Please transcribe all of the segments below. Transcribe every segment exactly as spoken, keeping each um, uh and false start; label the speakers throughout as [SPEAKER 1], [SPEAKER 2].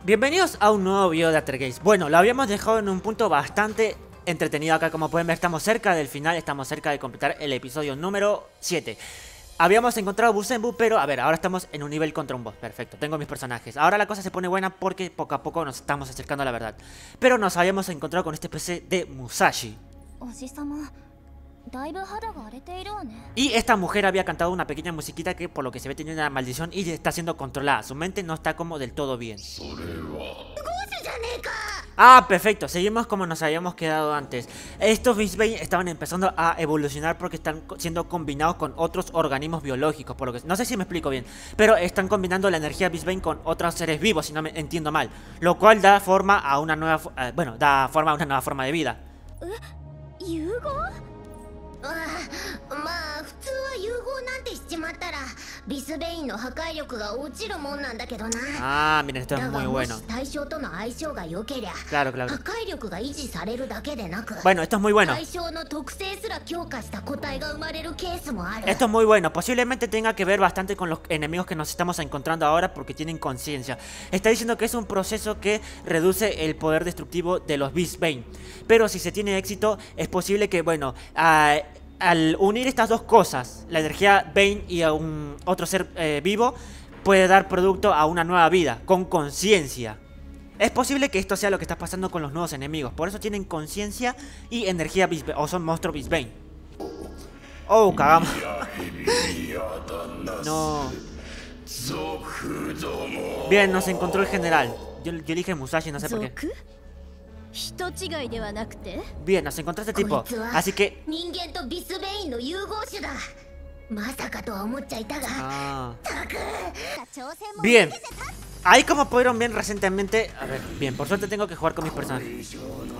[SPEAKER 1] Bienvenidos a un nuevo video de Altergeist. Bueno, lo habíamos dejado en un punto bastante entretenido acá. Como pueden ver, estamos cerca del final, estamos cerca de completar el episodio número siete. Habíamos encontrado Busenbu, pero a ver, ahora estamos en un nivel contra un boss. Perfecto, tengo mis personajes. Ahora la cosa se pone buena porque poco a poco nos estamos acercando a la verdad. Pero nos habíamos encontrado con este P C de Musashi. Y esta mujer había cantado una pequeña musiquita que por lo que se ve tenía una maldición y está siendo controlada. Su mente no está como del todo bien. Ah, perfecto, seguimos como nos habíamos quedado antes. Estos Beastbane estaban empezando a evolucionar porque están siendo combinados con otros organismos biológicos, por lo que no sé si me explico bien, pero están combinando la energía Beastbane con otros seres vivos, si no me entiendo mal, lo cual da forma a una nueva, eh, bueno, da forma a una nueva forma de vida. Ah, miren, esto es muy bueno. Claro, claro. Bueno, esto es muy bueno. Esto es muy bueno. Posiblemente tenga que ver bastante con los enemigos que nos estamos encontrando ahora porque tienen conciencia. Está diciendo que es un proceso que reduce el poder destructivo de los Beastbane. Pero si se tiene éxito, es posible que, bueno, uh, al unir estas dos cosas, la energía Bane y a un otro ser eh, vivo, puede dar producto a una nueva vida, con conciencia. Es posible que esto sea lo que está pasando con los nuevos enemigos. Por eso tienen conciencia y energía Beastbane, o son monstruos Beastbane. Oh, cagamos. No. Bien, nos encontró el general. Yo, yo dije Musashi, no sé por qué. Bien, nos encontró este tipo. Así que... Ah. Bien. Ahí como pudieron ver recientemente... A ver, bien, por suerte tengo que jugar con mis personajes.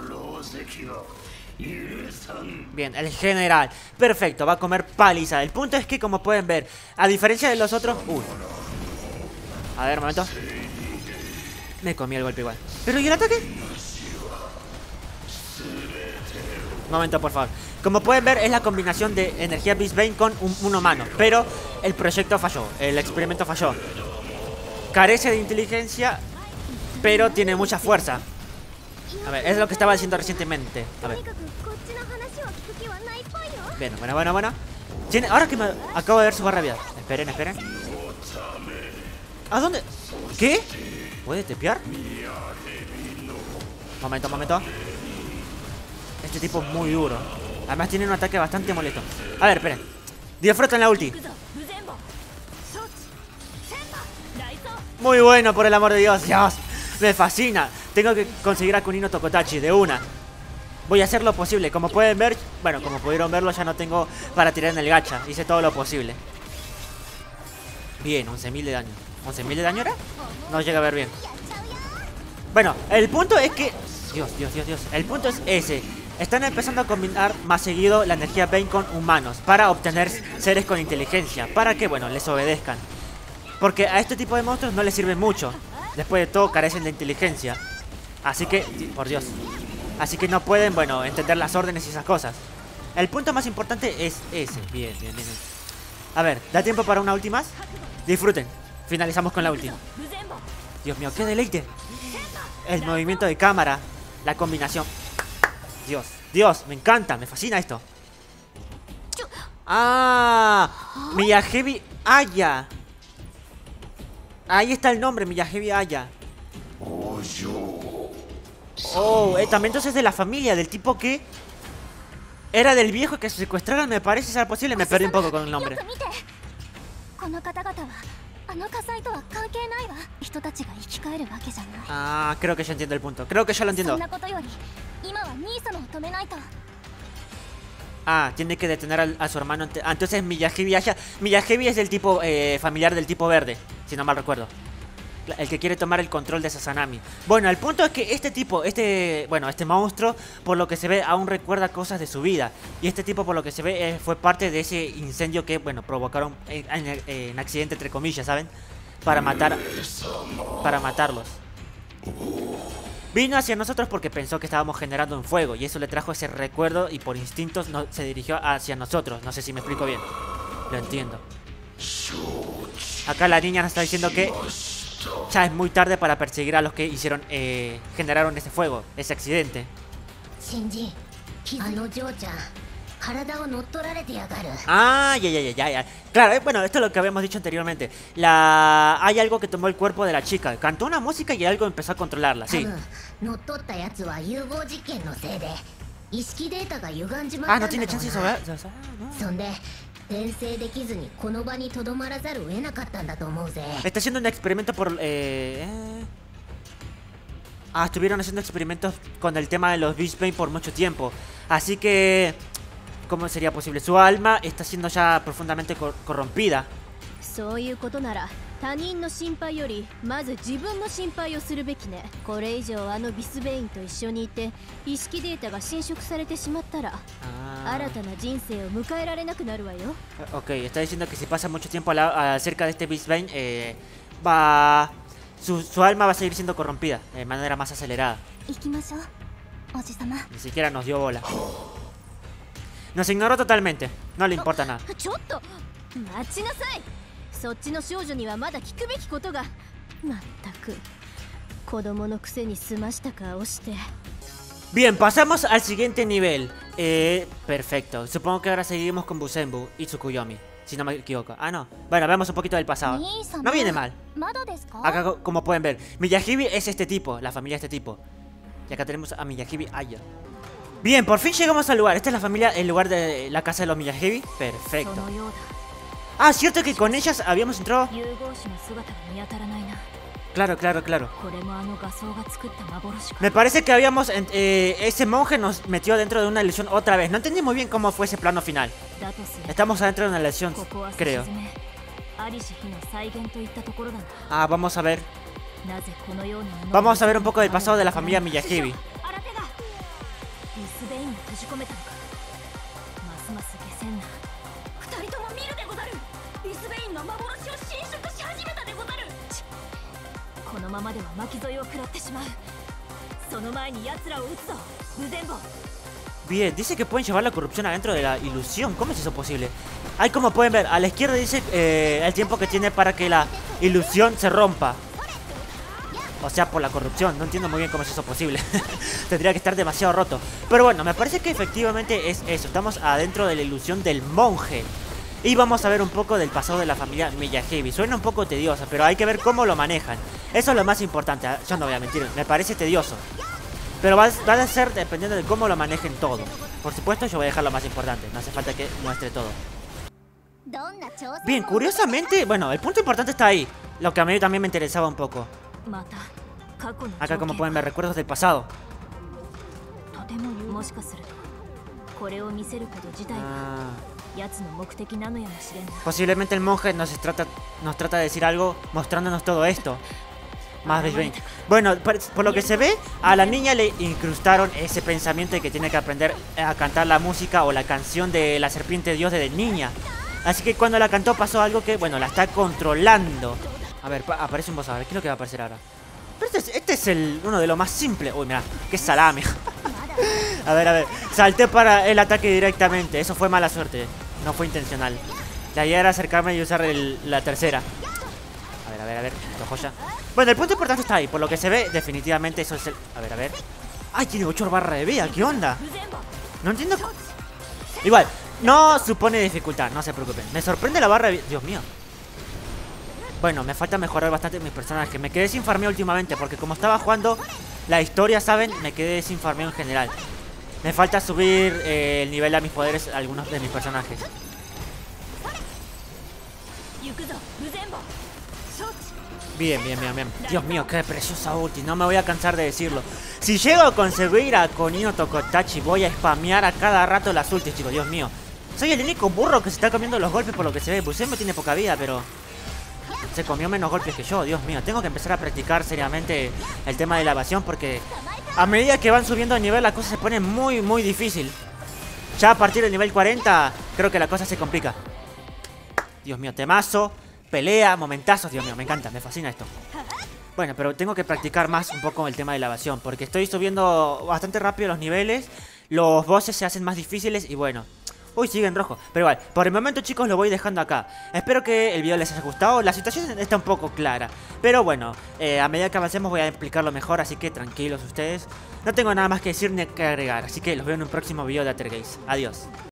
[SPEAKER 1] Bien, el general. Perfecto, va a comer paliza. El punto es que como pueden ver, a diferencia de los otros... Uy. A ver, un momento. Me comí el golpe igual. ¿Pero y el ataque? Un momento, por favor. Como pueden ver, es la combinación de energía Beastbane con un, un humano. Pero el proyecto falló, el experimento falló. Carece de inteligencia, pero tiene mucha fuerza. A ver, es lo que estaba diciendo recientemente. A ver. Bien, bueno, bueno, bueno. Tiene, ahora que me acabo de ver su barra de vida. Esperen, esperen. ¿A dónde? ¿Qué? ¿Puede tepear? Momento, momento. Este tipo es muy duro. Además tiene un ataque bastante molesto. A ver, esperen. Disfruten la ulti. Muy bueno, por el amor de Dios. Dios, me fascina. Tengo que conseguir a Kunino Tokotachi de una. Voy a hacer lo posible. Como pueden ver, bueno, como pudieron verlo, ya no tengo para tirar en el gacha. Hice todo lo posible. Bien, once mil de daño. ¿once mil de daño era? No llega a ver bien. Bueno, el punto es que... Dios, Dios, Dios, Dios. El punto es ese. Están empezando a combinar más seguido la energía Bane con humanos para obtener seres con inteligencia. Para que, bueno, les obedezcan. Porque a este tipo de monstruos no les sirve mucho. Después de todo, carecen de inteligencia. Así que, por Dios. Así que no pueden, bueno, entender las órdenes y esas cosas. El punto más importante es ese. Bien, bien, bien. A ver, ¿da tiempo para una ulti más? Disfruten. Finalizamos con la última. Dios mío, qué deleite. El movimiento de cámara. La combinación. Dios, Dios, me encanta, me fascina esto. Ah, Miyagebi Aya. Ahí está el nombre, Miyagebi Aya. Oh, eh, también entonces es de la familia, del tipo que era del viejo que se secuestraron, me parece ser posible. Me perdí un poco con el nombre. Ah, creo que ya entiendo el punto. Creo que ya lo entiendo. Ah, tiene que detener a, a su hermano. Ah, entonces Miyagebi Aya. Miyagebi es el tipo eh, familiar del tipo verde, si no mal recuerdo. El que quiere tomar el control de Sazanami. Bueno, el punto es que este tipo, este, bueno, este monstruo, por lo que se ve, aún recuerda cosas de su vida. Y este tipo, por lo que se ve, eh, fue parte de ese incendio que, bueno, provocaron en, en, en accidente, entre comillas, ¿saben? Para matar, para matarlos. Vino hacia nosotros porque pensó que estábamos generando un fuego y eso le trajo ese recuerdo y por instintos no, se dirigió hacia nosotros. No sé si me explico bien. Lo entiendo. Acá la niña nos está diciendo que ya es muy tarde para perseguir a los que hicieron, eh, generaron ese fuego, ese accidente.
[SPEAKER 2] Shinji,
[SPEAKER 1] Ah, ya, ya, ya, ya, ya. Claro, eh, bueno, esto es lo que habíamos dicho anteriormente. La... Hay algo que tomó el cuerpo de la chica. Cantó una música y algo empezó a controlarla, sí. Ah, no tiene chance de saber. Está haciendo un experimento por... Eh... eh. Ah, estuvieron haciendo experimentos con el tema de los Beast Bane por mucho tiempo. Así que... ¿Cómo sería posible? Su alma está siendo ya profundamente cor corrompida. Ah. Ok, está diciendo que si pasa mucho tiempo cerca de este Beast Bane, eh, va... Su, su alma va a seguir siendo corrompida de manera más acelerada. Ni siquiera nos dio bola. Nos ignoró totalmente. No le importa nada. Bien, pasamos al siguiente nivel. Eh, perfecto. Supongo que ahora seguimos con Busenbu y Tsukuyomi, si no me equivoco. Ah, no. Bueno, vemos un poquito del pasado. No viene mal. Acá, como pueden ver, Miyahibi es este tipo, la familia de este tipo. Y acá tenemos a Miyahibi Aya. Bien, por fin llegamos al lugar. Esta es la familia, el lugar de la casa de los Miyahibi. Perfecto. Ah, cierto que con ellas habíamos entrado. Claro, claro, claro. Me parece que habíamos... Eh, ese monje nos metió dentro de una ilusión otra vez. No entendí muy bien cómo fue ese plano final. Estamos adentro de una ilusión, creo. Ah, vamos a ver. Vamos a ver un poco del pasado de la familia Miyahibi. Bien, dice que pueden llevar la corrupción adentro de la ilusión. ¿Cómo es eso posible? Ahí, como pueden ver, a la izquierda dice eh, el tiempo que tiene para que la ilusión se rompa. O sea, por la corrupción. No entiendo muy bien cómo es eso posible. Tendría que estar demasiado roto. Pero bueno, me parece que efectivamente es eso. Estamos adentro de la ilusión del monje. Y vamos a ver un poco del pasado de la familia Miyahibi. Suena un poco tediosa, pero hay que ver cómo lo manejan. Eso es lo más importante. Yo no voy a mentir, me parece tedioso. Pero va, va a ser dependiendo de cómo lo manejen todo. Por supuesto, yo voy a dejar lo más importante. No hace falta que muestre todo. Bien, curiosamente, bueno, el punto importante está ahí. Lo que a mí también me interesaba un poco. Acá, como pueden ver, recuerdos del pasado. Ah. Posiblemente el monje nos trata, nos trata de decir algo mostrándonos todo esto. Más bien. Bueno, por, por lo que se ve, a la niña le incrustaron ese pensamiento de que tiene que aprender a cantar la música o la canción de la serpiente dios desde niña. Así que cuando la cantó pasó algo que, bueno, la está controlando. A ver, aparece un boss, a ver, ¿qué es lo que va a aparecer ahora? Pero este es, este es el, uno de los más simples. Uy, mira, qué salame. A ver, a ver, salté para el ataque directamente. Eso fue mala suerte, no fue intencional. La idea era acercarme y usar el, la tercera. A ver, a ver, a ver, la joya. Bueno, el punto importante está ahí. Por lo que se ve, definitivamente eso es el... A ver, a ver. ¡Ay, tiene ocho barras de vida! ¿Qué onda? No entiendo... Igual, no supone dificultad, no se preocupen. Me sorprende la barra de vida. Dios mío. Bueno, me falta mejorar bastante mis personajes. Me quedé sin farmeo últimamente porque como estaba jugando la historia, ¿saben? Me quedé sin farmeo en general. Me falta subir eh, el nivel a mis poderes a algunos de mis personajes. Bien, bien, bien, bien. Dios mío, qué preciosa ulti. No me voy a cansar de decirlo. Si llego a conseguir a Konino Tokotachi, voy a spamear a cada rato las ultis, chicos. Dios mío. Soy el único burro que se está comiendo los golpes por lo que se ve. Busenbu tiene poca vida, pero... se comió menos golpes que yo, Dios mío. Tengo que empezar a practicar seriamente el tema de la evasión porque a medida que van subiendo de nivel la cosa se pone muy, muy difícil. Ya a partir del nivel cuarenta creo que la cosa se complica. Dios mío, temazo, pelea, momentazos, Dios mío, me encanta, me fascina esto. Bueno, pero tengo que practicar más un poco el tema de la evasión porque estoy subiendo bastante rápido los niveles. Los bosses se hacen más difíciles y bueno. Uy, sigue en rojo. Pero igual, por el momento, chicos, lo voy dejando acá. Espero que el video les haya gustado. La situación está un poco clara. Pero bueno, eh, a medida que avancemos voy a explicarlo mejor. Así que tranquilos ustedes. No tengo nada más que decir ni que agregar. Así que los veo en un próximo video de Altergeist. Adiós.